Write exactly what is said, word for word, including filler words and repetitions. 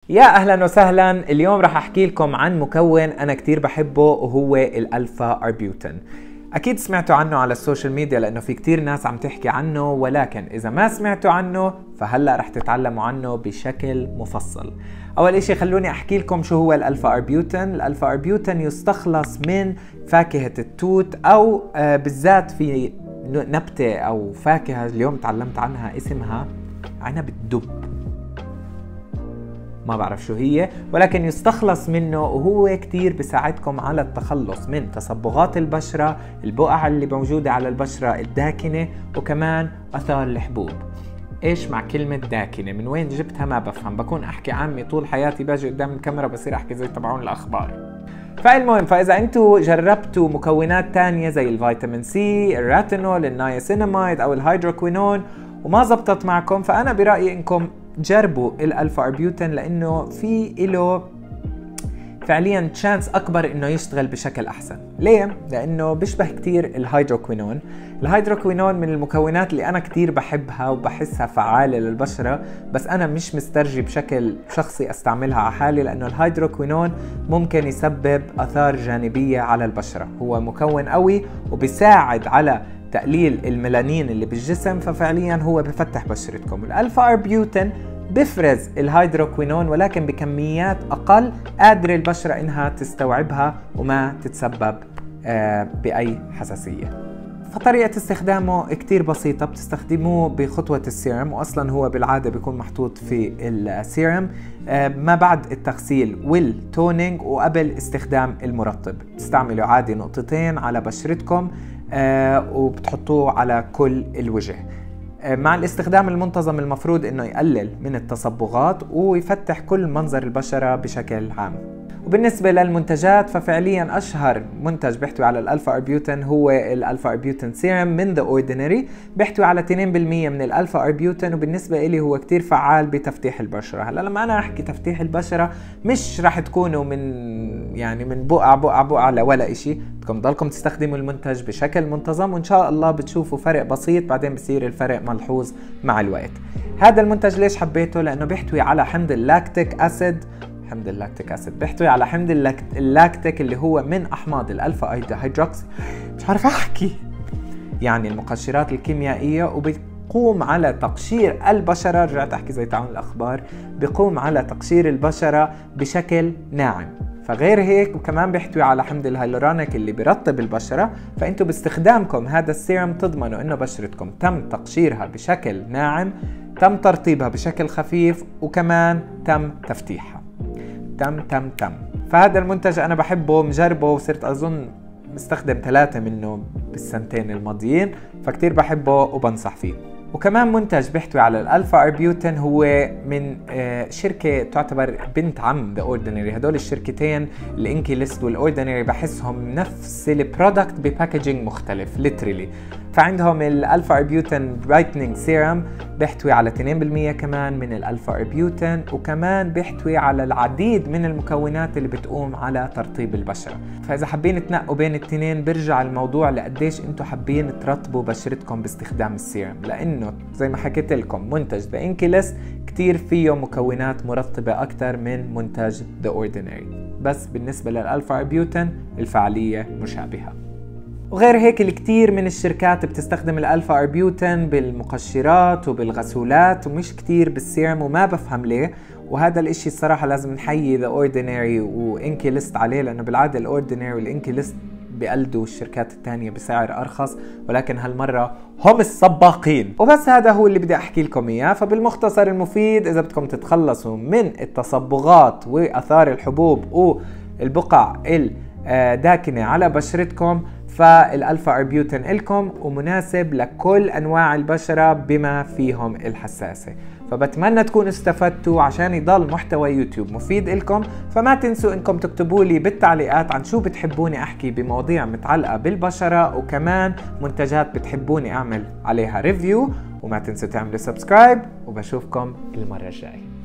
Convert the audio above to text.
يا اهلا وسهلا. اليوم راح احكي لكم عن مكون انا كتير بحبه وهو الالفا اربيوتين. اكيد سمعتوا عنه على السوشيال ميديا لانه في كتير ناس عم تحكي عنه، ولكن اذا ما سمعتوا عنه فهلا رح تتعلموا عنه بشكل مفصل. اول اشي خلوني احكي لكم شو هو الالفا اربيوتين. الالفا اربيوتين يستخلص من فاكهة التوت، او آه بالذات في نبتة او فاكهة اليوم تعلمت عنها اسمها عنب الدب، ما بعرف شو هي، ولكن يستخلص منه وهو كتير بساعدكم على التخلص من تصبغات البشرة، البقع اللي موجودة على البشرة الداكنة، وكمان أثار الحبوب. ايش مع كلمة داكنة؟ من وين جبتها ما بفهم، بكون احكي عامي طول حياتي، باجي قدام الكاميرا بصير احكي زي تبعون الاخبار. فالمهم، فاذا انتم جربتوا مكونات تانية زي الفيتامين سي، الراتينول، النايسيناميد او الهيدروكوينون وما زبطت معكم، فانا برأيي انكم جربوا الالفا اربيوتين، لانه في له فعليا تشانس اكبر انه يشتغل بشكل احسن. ليه؟ لانه بيشبه كتير الهيدروكوينون. الهيدروكوينون من المكونات اللي انا كتير بحبها وبحسها فعالة للبشرة، بس انا مش مسترجي بشكل شخصي استعملها على حالي، لانه الهيدروكوينون ممكن يسبب اثار جانبية على البشرة. هو مكون قوي وبيساعد على تقليل الميلانين اللي بالجسم، ففعليا هو بفتح بشرتكم. الالفا اربيوتين بفرز الهيدروكوينون ولكن بكميات اقل، قادرة البشرة انها تستوعبها وما تتسبب آه باي حساسية. فطريقة استخدامه كتير بسيطة، بتستخدموه بخطوة السيرم، واصلا هو بالعادة بيكون محطوط في السيرم آه ما بعد التغسيل والتونينج وقبل استخدام المرطب. تستعملوا عادي نقطتين على بشرتكم آه وبتحطوه على كل الوجه. مع الاستخدام المنتظم المفروض انه يقلل من التصبغات ويفتح كل منظر البشرة بشكل عام. وبالنسبة للمنتجات، ففعليا اشهر منتج بيحتوي على الالفا اربيوتين هو الالفا اربيوتين سيرم من ذا اوردينري، بيحتوي على اثنين بالمية من الالفا اربيوتين، وبالنسبة لي هو كتير فعال بتفتيح البشرة. هلا لما انا احكي تفتيح البشرة مش راح تكونوا من يعني من بقع بقع بقع لولا اشي، بدكم ضلكم تستخدموا المنتج بشكل منتظم، وان شاء الله بتشوفوا فرق بسيط، بعدين بصير الفرق ملحوظ مع الوقت. هذا المنتج ليش حبيته؟ لانه بيحتوي على حمض اللاكتيك اسيد، حمض اللاكتيك اسيد بيحتوي على حمض اللاكتيك اللي هو من احماض الالفا هيدروكسي، مش عارف احكي، يعني المقشرات الكيميائيه، وبيقوم على تقشير البشره، رجعت احكي زي تعاون الاخبار، بيقوم على تقشير البشره بشكل ناعم. فغير هيك وكمان بيحتوي على حمض الهيلورونيك اللي بيرطب البشره، فانتم باستخدامكم هذا السيرم تضمنوا انه بشرتكم تم تقشيرها بشكل ناعم، تم ترطيبها بشكل خفيف، وكمان تم تفتيحها. تم تم تم فهذا المنتج انا بحبه، مجربه وصرت اظن مستخدم ثلاثة منه بالسنتين الماضيين، فكتير بحبه وبنصح فيه. وكمان منتج بيحتوي على الالفا اربيوتين هو من شركة تعتبر بنت عم ذا اوردينري. هدول الشركتين الانكي ليست والاوردينري بحسهم نفس البرودكت بباكجينج مختلف ليترلي. فعندهم الالفا اربيوتين برايتنينج سيرم بيحتوي على اثنين بالمية كمان من الالفا اربيوتين، وكمان بيحتوي على العديد من المكونات اللي بتقوم على ترطيب البشرة. فاذا حابين تنقوا بين الاثنين برجع الموضوع لقديش انتم حابين ترطبوا بشرتكم باستخدام السيرم، لانه زي ما حكيت لكم منتج ذا انكي ليست كتير فيه مكونات مرطبة اكثر من منتج ذا اوردينري، بس بالنسبة للالفا اربيوتين الفعالية مشابهة. وغير هيك الكثير من الشركات بتستخدم الالفا اربيوتين بالمقشرات وبالغسولات ومش كتير بالسيرم، وما بفهم ليه. وهذا الاشي الصراحة لازم نحيي ذا اوردينري وانكي ليست عليه، لانه بالعادة الاوردينري والانكي ليست بيقلدوا الشركات التانية بسعر ارخص، ولكن هالمرة هم السباقين. وبس هذا هو اللي بدي احكي لكم اياه. فبالمختصر المفيد، اذا بدكم تتخلصوا من التصبغات واثار الحبوب والبقع الداكنة على بشرتكم، فالالفا اربيوتين لكم ومناسب لكل انواع البشرة بما فيهم الحساسة. فبتمنى تكونوا استفدتوا، عشان يضل محتوى يوتيوب مفيد لكم. فما تنسوا انكم تكتبوا لي بالتعليقات عن شو بتحبوني احكي بمواضيع متعلقة بالبشرة، وكمان منتجات بتحبوني اعمل عليها ريفيو. وما تنسوا تعملوا سبسكرايب، وبشوفكم المرة الجاية.